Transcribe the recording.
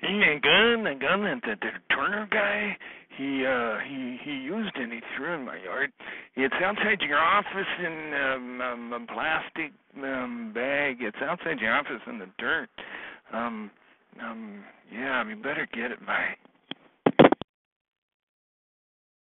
The gun that the Turner guy he used and he threw in my yard. It's outside your office in a plastic bag. It's outside your office in the dirt. Yeah, you better get it. Bye.